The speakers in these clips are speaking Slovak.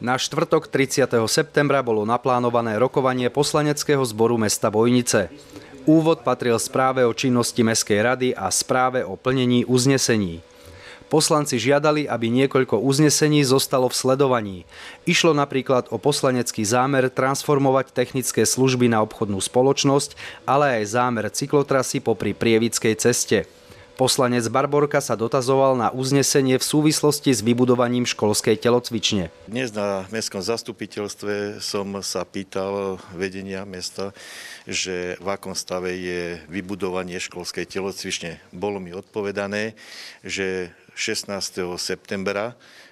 Na štvrtok 30. septembra bolo naplánované rokovanie poslaneckého zboru mesta Bojnice. Úvod patril správe o činnosti Mestskej rady a správe o plnení uznesení. Poslanci žiadali, aby niekoľko uznesení zostalo v sledovaní. Išlo napríklad o poslanecký zámer transformovať technické služby na obchodnú spoločnosť, ale aj zámer cyklotrasy popri Prievidskej ceste. Poslanec Barborka sa dotazoval na uznesenie v súvislosti s vybudovaním školskej telocvične. Dnes na mestskom zastupiteľstve som sa pýtal vedenia mesta, že v akom stave je vybudovanie školskej telocvične. Bolo mi odpovedané, že 16. septembra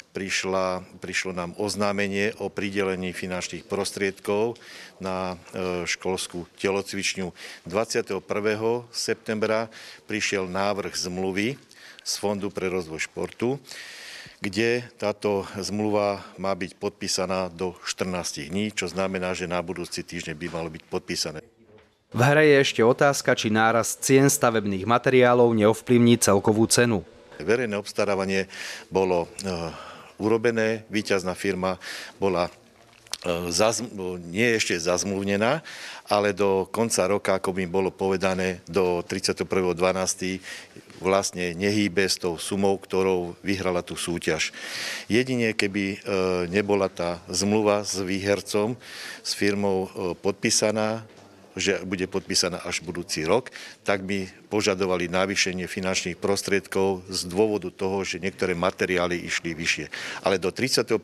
prišlo nám oznámenie o pridelení finančných prostriedkov na školskú telocvičňu. 21. septembra prišiel návrh zmluvy z Fondu pre rozvoj športu, kde táto zmluva má byť podpísaná do 14 dní, čo znamená, že na budúci týždeň by malo byť podpísané. V hre je ešte otázka, či nárast cien stavebných materiálov neovplyvní celkovú cenu. Verejné obstarávanie bolo urobené, víťazná firma bola nie ešte zazmluvnená, ale do konca roka, ako mi bolo povedané, do 31.12. vlastne nehýbe s tou sumou, ktorou vyhrala tú súťaž. Jedine, keby nebola tá zmluva s výhercom, s firmou podpísaná, že bude podpísaná až budúci rok, tak by požadovali navýšenie finančných prostriedkov z dôvodu toho, že niektoré materiály išli vyššie. Ale do 31.12.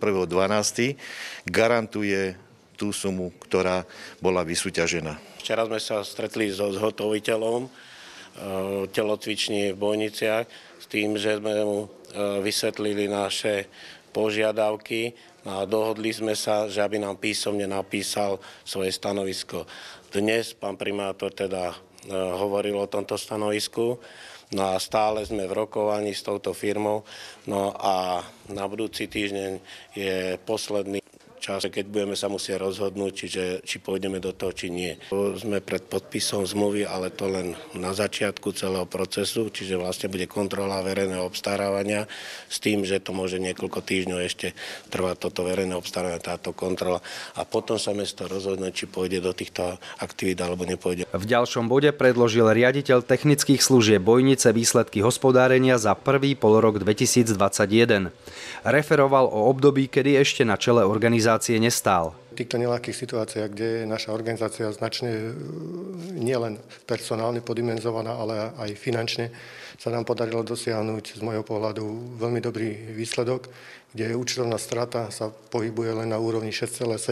garantuje tú sumu, ktorá bola vysúťažená. Včera sme sa stretli so zhotoviteľom telocvične v Bojniciach s tým, že sme mu vysvetlili naše požiadavky a dohodli sme sa, že aby nám písomne napísal svoje stanovisko. Dnes pán primátor teda hovoril o tomto stanovisku, no a stále sme v rokovaní s touto firmou, no a na budúci týždeň je posledný čas, keď budeme sa musieť rozhodnúť, či pôjdeme do toho, či nie. Sme pred podpisom zmluvy, ale to len na začiatku celého procesu, čiže vlastne bude kontrola verejného obstarávania s tým, že to môže niekoľko týždňov ešte trvať toto verejné obstarávanie, táto kontrola a potom sa mesto rozhodne, či pôjde do týchto aktivít alebo nepôjde. V ďalšom bode predložil riaditeľ technických služieb Bojnice výsledky hospodárenia za prvý polrok 2021. Referoval o období, kedy ešte na čele organizácie nestál. V týchto neľahkých situáciách, kde je naša organizácia značne nielen personálne podimenzovaná, ale aj finančne, sa nám podarilo dosiahnuť z môjho pohľadu veľmi dobrý výsledok, kde účtovná strata sa pohybuje len na úrovni 6,7%,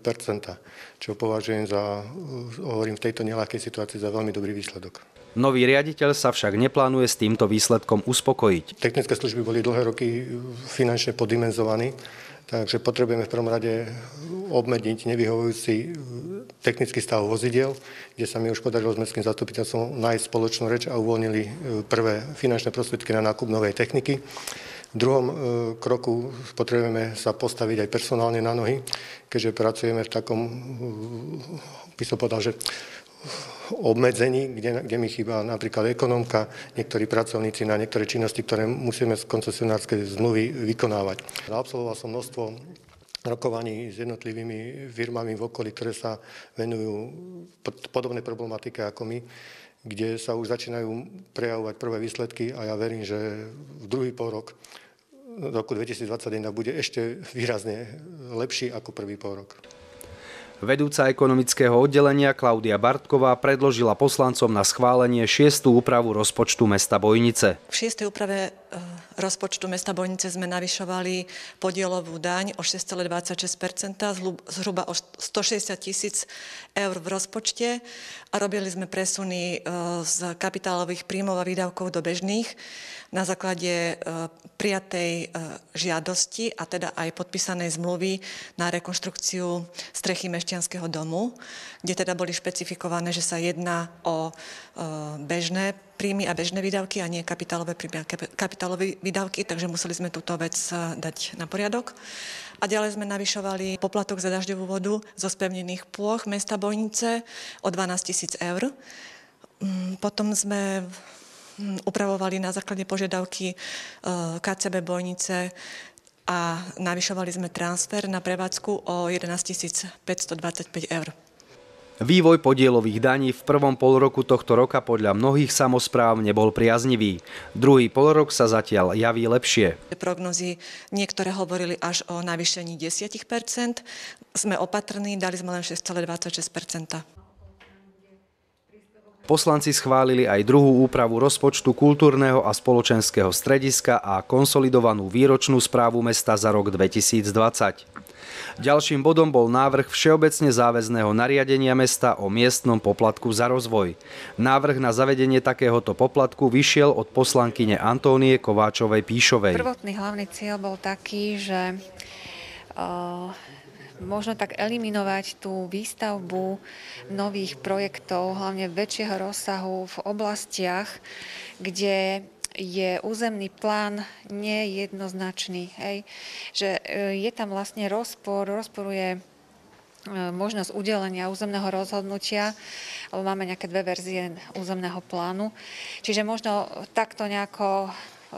čo považujem hovorím v tejto neľahkej situácii za veľmi dobrý výsledok. Nový riaditeľ sa však neplánuje s týmto výsledkom uspokojiť. Technické služby boli dlhé roky finančne poddimenzovaní, takže potrebujeme v prvom rade obmedziť nevyhovujúci technický stav vozidiel, kde sa mi už podarilo s mestským zastupiteľstvom nájsť spoločnú reč a uvoľnili prvé finančné prostriedky na nákup novej techniky. V druhom kroku potrebujeme sa postaviť aj personálne na nohy, keďže pracujeme v takom, by som povedal, že obmedzení, kde mi chýba napríklad ekonomka, niektorí pracovníci na niektoré činnosti, ktoré musíme z koncesionárskej zmluvy vykonávať. Absolvoval som množstvo rokovaní s jednotlivými firmami v okolí, ktoré sa venujú podobnej problematike ako my, kde sa už začínajú prejavovať prvé výsledky a ja verím, že v druhý polrok roku 2021 bude ešte výrazne lepší ako prvý polrok. Vedúca ekonomického oddelenia Klaudia Bartková predložila poslancom na schválenie 6. úpravu rozpočtu mesta Bojnice. V 6. úprave rozpočtu mesta Bojnice sme navyšovali podielovú daň o 6,26%, zhruba o 160 000 eur v rozpočte a robili sme presuny z kapitálových príjmov a výdavkov do bežných na základe prijatej žiadosti a teda aj podpísanej zmluvy na rekonštrukciu strechy Mešťanského domu, kde teda boli špecifikované, že sa jedná o bežné príjmy a bežné výdavky a nie kapitálové výdavky, takže museli sme túto vec dať na poriadok. A ďalej sme navyšovali poplatok za dažďovú vodu zo spevnených plôch mesta Bojnice o 12 000 eur. Potom sme upravovali na základe požiadavky KCB Bojnice a navyšovali sme transfer na prevádzku o 11 525 eur. Vývoj podielových daní v prvom polroku tohto roka podľa mnohých samospráv nebol priaznivý. Druhý polrok sa zatiaľ javí lepšie. Prognozy niektoré hovorili až o navýšení 10%. Sme opatrní, dali sme len 6,26%. Poslanci schválili aj druhú úpravu rozpočtu kultúrneho a spoločenského strediska a konsolidovanú výročnú správu mesta za rok 2020. Ďalším bodom bol návrh všeobecne záväzného nariadenia mesta o miestnom poplatku za rozvoj. Návrh na zavedenie takéhoto poplatku vyšiel od poslankyne Antónie Kováčovej-Píšovej. Prvotný hlavný cieľ bol taký, že možno tak eliminovať tú výstavbu nových projektov, hlavne väčšieho rozsahu v oblastiach, kde je územný plán nejednoznačný. Hej? Že je tam vlastne rozporuje možnosť udelenia územného rozhodnutia, lebo máme nejaké dve verzie územného plánu. Čiže možno takto nejako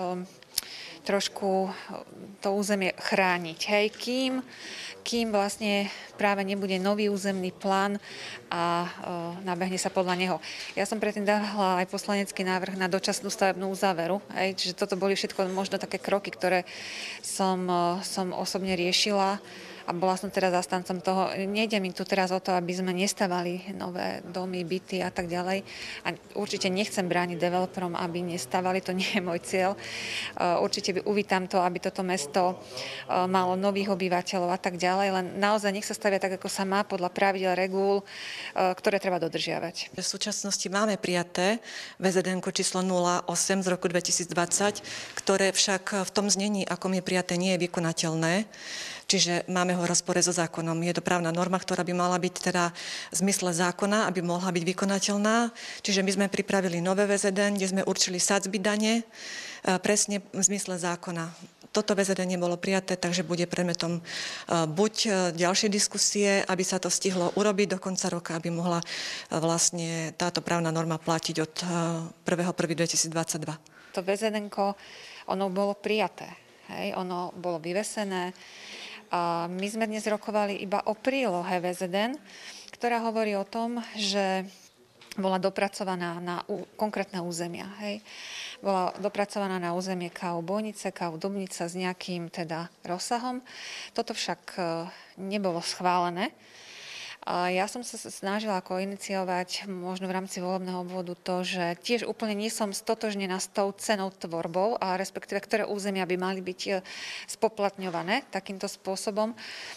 trošku to územie chrániť. Hej? Kým vlastne práve nebude nový územný plán a nabehne sa podľa neho. Ja som predtým dala aj poslanecký návrh na dočasnú stavebnú uzáveru. Čiže toto boli všetko možno také kroky, ktoré som osobne riešila a bola som teda zastancom toho. Nejde mi tu teraz o to, aby sme nestavali nové domy, byty a tak ďalej. A určite nechcem brániť developerom, aby nestavali, to nie je môj cieľ. Určite uvítam to, aby toto mesto malo nových obyvateľov a tak ďalej, len naozaj nech sa stavia tak, ako sa má, podľa pravidiel, regúl, ktoré treba dodržiavať. V súčasnosti máme prijaté VZN číslo 08 z roku 2020, ktoré však v tom znení, ako je prijaté, nie je vykonateľné. Čiže máme ho v rozpore so zákonom. Je to právna norma, ktorá by mala byť teda v zmysle zákona, aby mohla byť vykonateľná. Čiže my sme pripravili nové VZN, kde sme určili sadzby dane presne v zmysle zákona. Toto VZN nebolo prijaté, takže bude predmetom buď ďalšie diskusie, aby sa to stihlo urobiť do konca roka, aby mohla vlastne táto právna norma platiť od 1.1.2022. To VZN-ko, ono bolo prijaté, hej? Ono bolo vyvesené. A my sme dnes rokovali iba o prílohe VZN, ktorá hovorí o tom, že bola dopracovaná na konkrétne územia. Hej. Bola dopracovaná na územie KU Bojnice, KU Dubnica s nejakým teda rozsahom. Toto však nebolo schválené. Ja som sa snažila ako iniciovať možno v rámci volebného obvodu to, že tiež úplne nie som stotožnená s tou cenou tvorbou, a respektíve ktoré územia by mali byť spoplatňované takýmto spôsobom.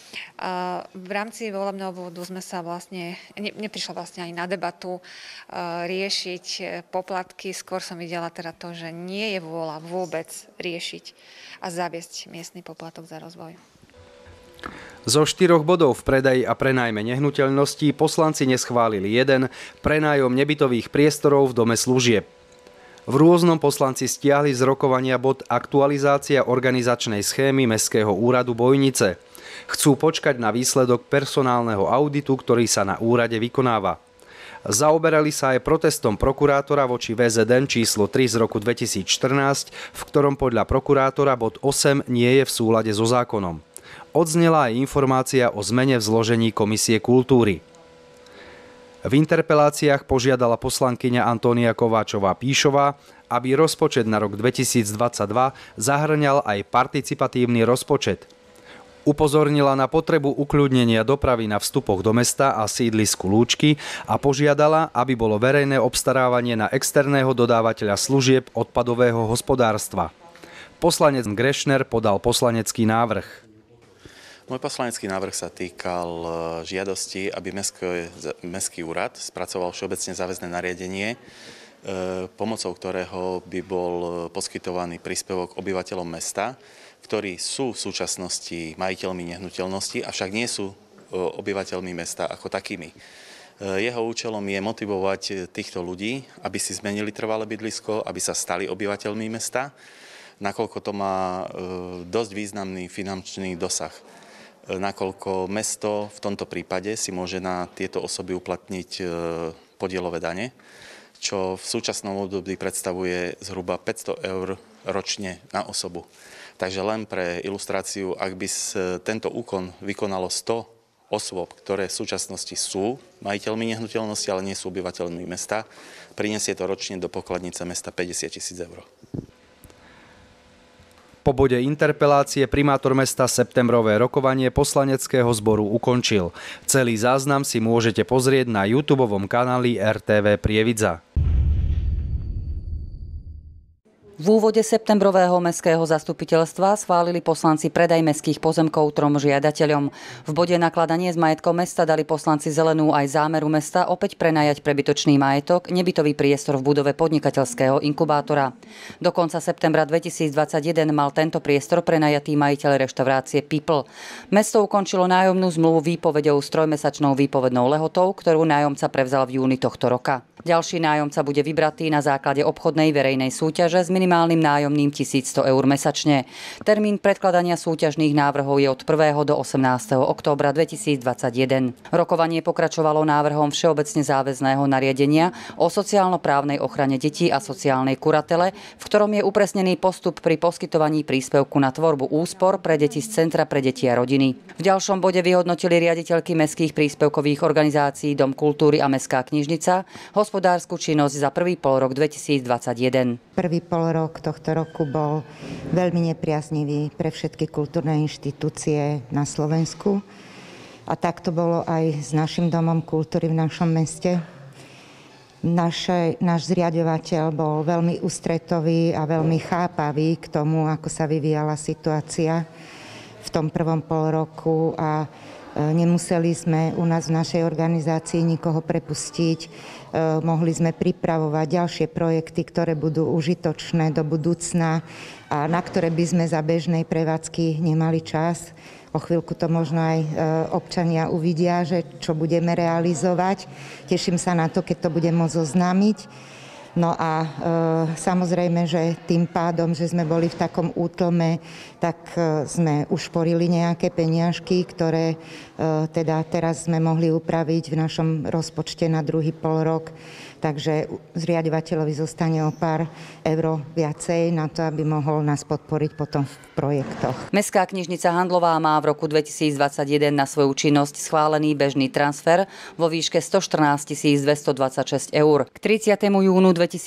V rámci volebného obvodu sme sa vlastne, neprišla vlastne ani na debatu riešiť poplatky, skôr som videla teda to, že nie je vôľa vôbec riešiť a zaviesť miestny poplatok za rozvoj. Zo 4 bodov v predaji a prenájme nehnuteľností poslanci neschválili jeden, prenájom nebytových priestorov v dome služieb. V rôznom poslanci stiahli z rokovania bod aktualizácia organizačnej schémy Mestského úradu Bojnice. Chcú počkať na výsledok personálneho auditu, ktorý sa na úrade vykonáva. Zaoberali sa aj protestom prokurátora voči VZN číslo 3 z roku 2014, v ktorom podľa prokurátora bod 8 nie je v súlade so zákonom. Odznela aj informácia o zmene v zložení Komisie kultúry. V interpeláciách požiadala poslankyňa Antónia Kováčová-Píšová, aby rozpočet na rok 2022 zahŕňal aj participatívny rozpočet. Upozornila na potrebu ukľudnenia dopravy na vstupoch do mesta a sídlisku Lúčky a požiadala, aby bolo verejné obstarávanie na externého dodávateľa služieb odpadového hospodárstva. Poslanec Grešner podal poslanecký návrh. Môj poslanecký návrh sa týkal žiadosti, aby Mestský úrad spracoval všeobecne záväzné nariadenie, pomocou ktorého by bol poskytovaný príspevok obyvateľom mesta, ktorí sú v súčasnosti majiteľmi nehnuteľnosti, avšak nie sú obyvateľmi mesta ako takými. Jeho účelom je motivovať týchto ľudí, aby si zmenili trvalé bydlisko, aby sa stali obyvateľmi mesta, nakoľko to má dosť významný finančný dosah. Nakoľko mesto v tomto prípade si môže na tieto osoby uplatniť podielové dane, čo v súčasnom období predstavuje zhruba 500 eur ročne na osobu. Takže len pre ilustráciu, ak by tento úkon vykonalo 100 osôb, ktoré v súčasnosti sú majiteľmi nehnuteľnosti, ale nie sú obyvateľmi mesta, prinesie to ročne do pokladnice mesta 50 000 eur. Po bode interpelácie primátor mesta septembrové rokovanie poslaneckého zboru ukončil. Celý záznam si môžete pozrieť na YouTubeovom kanáli RTV Prievidza. V úvode septembrového mestského zastupiteľstva schválili poslanci predaj mestských pozemkov 3 žiadateľom. V bode nakladanie s majetkom mesta dali poslanci zelenú aj zámeru mesta opäť prenajať prebytočný majetok, nebytový priestor v budove podnikateľského inkubátora. Do konca septembra 2021 mal tento priestor prenajatý majiteľ reštaurácie People. Mesto ukončilo nájomnú zmluvu výpovedou s 3-mesačnou výpovednou lehotou, ktorú nájomca prevzal v júni tohto roka. Ďalší nájomca bude vybratý na základe obchodnej verejnej súťaže s minimálnym nájomným 1100 eur mesačne. Termín predkladania súťažných návrhov je od 1. do 18. októbra 2021. Rokovanie pokračovalo návrhom všeobecne záväzného nariadenia o sociálno-právnej ochrane detí a sociálnej kuratele, v ktorom je upresnený postup pri poskytovaní príspevku na tvorbu úspor pre deti z Centra pre deti a rodiny. V ďalšom bode vyhodnotili riaditeľky mestských príspevkových organizácií Dom kultúry a Mestská knižnica hospodársku činnosť za prvý polrok 2021. Prvý polrok tohto roku bol veľmi nepriaznivý pre všetky kultúrne inštitúcie na Slovensku. A tak to bolo aj s našim Domom kultúry v našom meste. Náš zriaďovateľ bol veľmi ústretový a veľmi chápavý k tomu, ako sa vyvíjala situácia v tom prvom polroku a nemuseli sme u nás v našej organizácii nikoho prepustiť. Mohli sme pripravovať ďalšie projekty, ktoré budú užitočné do budúcna a na ktoré by sme za bežnej prevádzky nemali čas. O chvíľku to možno aj občania uvidia, že čo budeme realizovať. Teším sa na to, keď to budem môcť oznámiť. No a samozrejme, že tým pádom, že sme boli v takom útlme, tak sme ušporili nejaké peniažky, ktoré teda teraz sme mohli upraviť v našom rozpočte na druhý polrok. Takže zriaďovateľovi zostane o pár eur viacej na to, aby mohol nás podporiť potom v projektoch. Mestská knižnica Handlová má v roku 2021 na svoju činnosť schválený bežný transfer vo výške 114 226 eur. K 30. júnu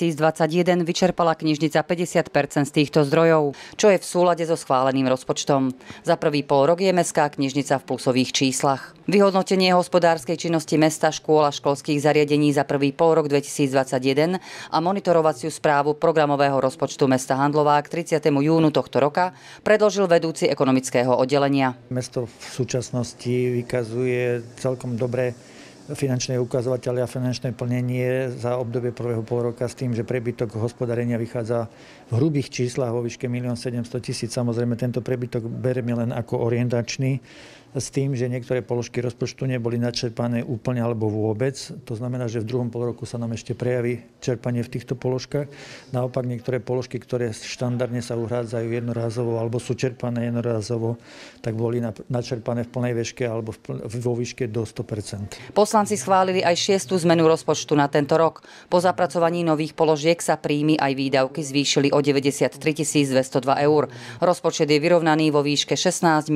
2021 vyčerpala knižnica 50% z týchto zdrojov, čo je v súlade so schváleným rozpočtom. Za prvý polrok je Mestská knižnica v plusových číslach. Vyhodnotenie hospodárskej činnosti mesta, škôl a školských zariadení za prvý polrok 2021 a monitorovaciu správu programového rozpočtu mesta Handlová k 30. júnu tohto roka predložil vedúci ekonomického oddelenia. Mesto v súčasnosti vykazuje celkom dobré finančné ukazovatele a finančné plnenie za obdobie prvého polroka s tým, že prebytok hospodárenia vychádza v hrubých číslach vo výške 1 700 000. Samozrejme, tento prebytok bereme len ako orientačný s tým, že niektoré položky rozpočtu neboli načerpané úplne alebo vôbec. To znamená, že v druhom polroku sa nám ešte prejaví čerpanie v týchto položkách. Naopak niektoré položky, ktoré štandardne sa uhrádzajú jednorázovo alebo sú čerpané jednorázovo, tak boli načerpané v plnej výške alebo vo výške do 100%. Poslanci schválili aj 6. zmenu rozpočtu na tento rok. Po zapracovaní nových položiek sa príjmy aj výdavky zvýšili o 93 202 eur. Rozpočet je vyrovnaný vo výške 16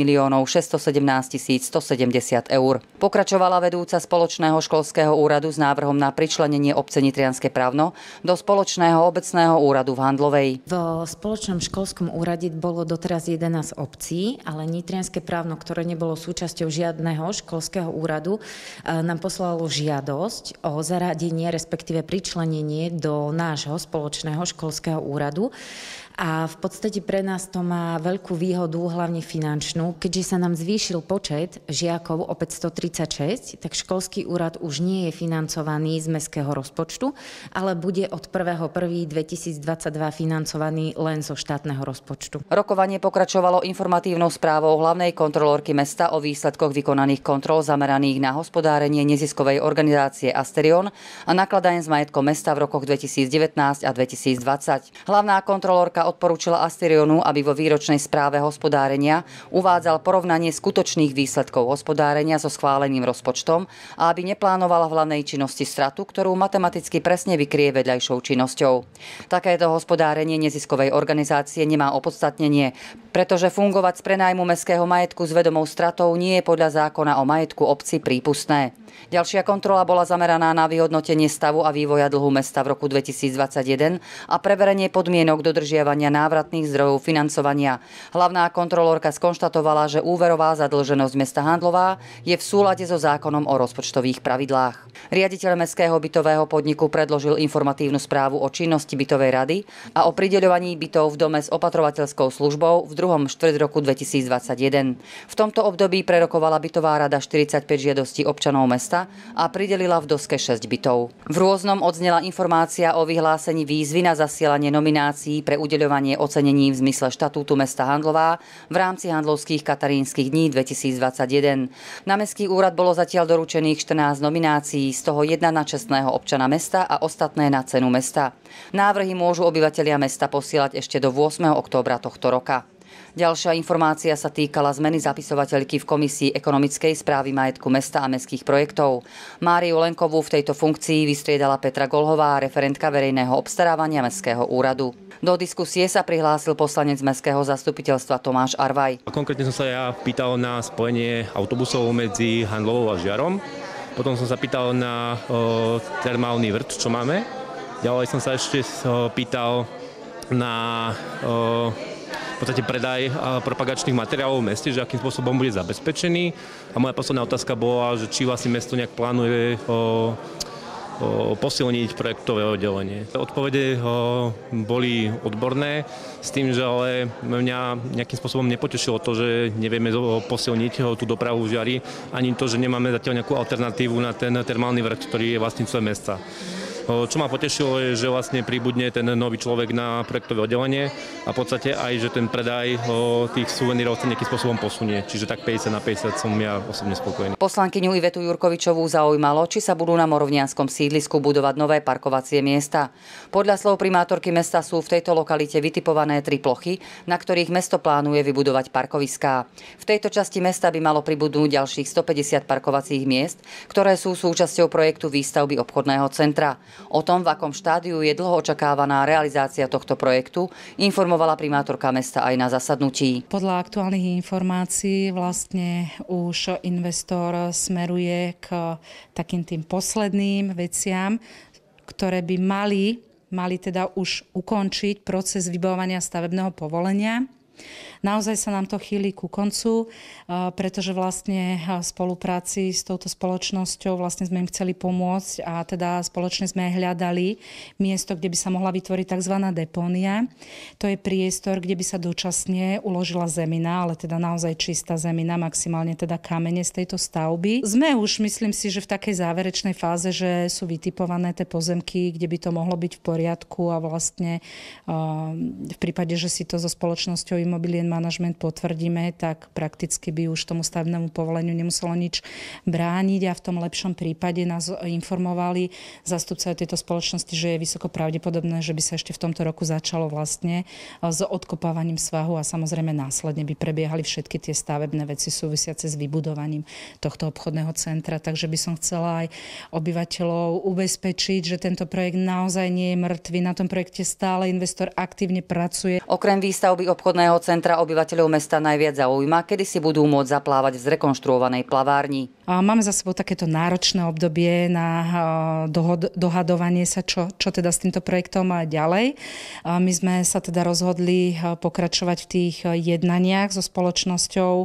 617 170 eur. Pokračovala vedúca spoločného školského úradu s návrhom na pričlenenie obce Nitrianske Pravno do spoločného obecného úradu v Handlovej. V spoločnom školskom úrade bolo doteraz 11 obcí, ale Nitrianske Pravno, ktoré nebolo súčasťou žiadneho školského úradu, nám poslalo žiadosť o zaradenie, respektíve pričlenenie do nášho spoločného školského úradu. A v podstate pre nás to má veľkú výhodu, hlavne finančnú. Keďže sa nám zvýšil počet žiakov o 536, tak školský úrad už nie je financovaný z mestského rozpočtu, ale bude od 1.1.2022 financovaný len zo štátneho rozpočtu. Rokovanie pokračovalo informatívnou správou hlavnej kontrolórky mesta o výsledkoch vykonaných kontrol zameraných na hospodárenie neziskovej organizácie Asterion a nakladanie s majetkom mesta v rokoch 2019 a 2020. Hlavná kontrolórka odporúčila Asterionu, aby vo výročnej správe hospodárenia uvádzal porovnanie skutočných výsledkov hospodárenia so schváleným rozpočtom a aby neplánovala v hlavnej činnosti stratu, ktorú matematicky presne vykrie vedľajšou činnosťou. Takéto hospodárenie neziskovej organizácie nemá opodstatnenie, pretože fungovať z prenajmu mestského majetku s vedomou stratou nie je podľa zákona o majetku obci prípustné. Ďalšia kontrola bola zameraná na vyhodnotenie stavu a vývoja dlhu mesta v roku 2021 a preverenie podmienok dodržiavania návratných zdrojov financovania. Hlavná kontrolórka skonštatovala, že úverová zadlženosť mesta Handlová je v súlade so zákonom o rozpočtových pravidlách. Riaditeľ mestského bytového podniku predložil informatívnu správu o činnosti bytovej rady a o prideľovaní bytov v dome s opatrovateľskou službou v druhom štvrť roku 2021. V tomto období prerokovala bytová rada 45 žiadostí občanov mesta a pridelila v doske 6 bytov. V rôznom odznela informácia o vyhlásení výzvy na zasielanie nominácií pre udeľovanie ocenení v zmysle štatútu mesta Handlová v rámci Handlovských katarínskych dní 2021. Na mestský úrad bolo zatiaľ doručených 14 nominácií, z toho 1 na čestného občana mesta a ostatné na cenu mesta. Návrhy môžu obyvatelia mesta posielať ešte do 8. októbra tohto roka. Ďalšia informácia sa týkala zmeny zapisovateľky v Komisii ekonomickej správy majetku mesta a mestských projektov. Máriu Lenkovú v tejto funkcii vystriedala Petra Golhová, referentka verejného obstarávania mestského úradu. Do diskusie sa prihlásil poslanec mestského zastupiteľstva Tomáš Arvaj. Konkrétne som sa ja pýtal na spojenie autobusov medzi Handlovou a Žiarom. Potom som sa pýtal na termálny vrt, čo máme. Ďalej som sa ešte pýtal na v podstate predaj propagačných materiálov v meste, že akým spôsobom bude zabezpečený. A moja posledná otázka bola, že či vlastne mesto nejak plánuje posilniť projektové oddelenie. Odpovede boli odborné, s tým, že ale mňa nejakým spôsobom nepotešilo to, že nevieme posilniť tú dopravu v Žiari, ani to, že nemáme zatiaľ nejakú alternatívu na ten termálny vrt, ktorý je vlastníctvom mesta. Čo ma potešilo je, že vlastne pribudne ten nový človek na projektové oddelenie a v podstate aj, že ten predaj tých suvenírov sa nejakým spôsobom posunie. Čiže tak 50 na 50 som ja osobne spokojný. Poslankyňu Ivetu Jurkovičovú zaujímalo, či sa budú na morovnianskom sídlisku budovať nové parkovacie miesta. Podľa slov primátorky mesta sú v tejto lokalite vytipované 3 plochy, na ktorých mesto plánuje vybudovať parkoviská. V tejto časti mesta by malo pribudnúť ďalších 150 parkovacích miest, ktoré sú súčasťou projektu výstavby obchodného centra. O tom, v akom štádiu je dlho očakávaná realizácia tohto projektu, informovala primátorka mesta aj na zasadnutí. Podľa aktuálnych informácií vlastne už investor smeruje k takým tým posledným veciam, ktoré by mali teda už ukončiť proces vybavovania stavebného povolenia. Naozaj sa nám to chýli ku koncu, pretože vlastne v spolupráci s touto spoločnosťou vlastne sme im chceli pomôcť a teda spoločne sme aj hľadali miesto, kde by sa mohla vytvoriť tzv. Depónia. To je priestor, kde by sa dočasne uložila zemina, ale teda naozaj čistá zemina, maximálne teda kamene z tejto stavby. Sme už, myslím si, že v takej záverečnej fáze, že sú vytipované tie pozemky, kde by to mohlo byť v poriadku a vlastne v prípade, že si to so spoločnosťou Immobilien Management potvrdíme, tak prakticky by už tomu stavebnému povoleniu nemuselo nič brániť a v tom lepšom prípade nás informovali zástupcovia tejto spoločnosti, že je vysoko pravdepodobné, že by sa ešte v tomto roku začalo vlastne s odkopávaním svahu a samozrejme následne by prebiehali všetky tie stavebné veci súvisiace s vybudovaním tohto obchodného centra. Takže by som chcela aj obyvateľov ubezpečiť, že tento projekt naozaj nie je mŕtvy. Na tom projekte stále investor aktívne pracuje. Okrem výstavby obchodného centra obyvateľov mesta najviac zaujíma, kedy si budú môcť zaplávať v zrekonštruovanej plavárni. Máme za sebou takéto náročné obdobie na dohadovanie sa, čo teda s týmto projektom ďalej. My sme sa teda rozhodli pokračovať v tých jednaniach so spoločnosťou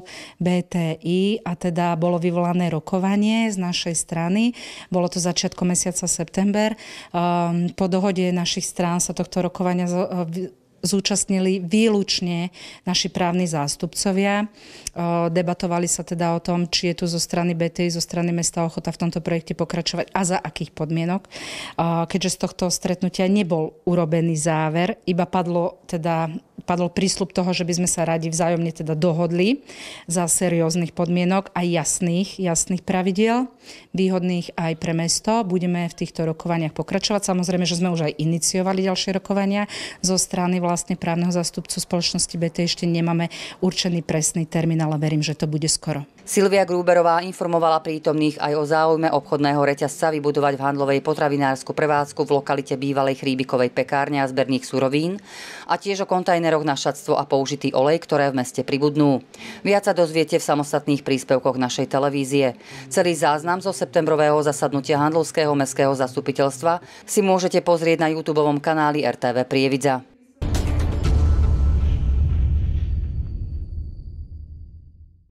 BTI a teda bolo vyvolané rokovanie z našej strany. Bolo to začiatkom mesiaca september. Po dohode našich strán sa tohto rokovania zúčastnili výlučne naši právni zástupcovia. Debatovali sa teda o tom, či je tu zo strany BTI, zo strany mesta ochota v tomto projekte pokračovať a za akých podmienok. Keďže z tohto stretnutia nebol urobený záver, iba padlo teda padol prísľub toho, že by sme sa radi vzájomne teda dohodli za serióznych podmienok a jasných pravidiel, výhodných aj pre mesto. Budeme v týchto rokovaniach pokračovať. Samozrejme, že sme už aj iniciovali ďalšie rokovania zo strany vlastne právneho zástupcu spoločnosti BT. Ešte nemáme určený presný termín, ale verím, že to bude skoro. Silvia Gruberová informovala prítomných aj o záujme obchodného reťazca vybudovať v handlovej potravinársku prevádzku v lokalite bývalej chríbikovej pekárne a zberných surovín a tiež o kontajneroch na šatstvo a použitý olej, ktoré v meste pribudnú. Viac sa dozviete v samostatných príspevkoch našej televízie. Celý záznam zo septembrového zasadnutia Handlovského mestského zastupiteľstva si môžete pozrieť na YouTubeovom kanáli RTV Prievidza.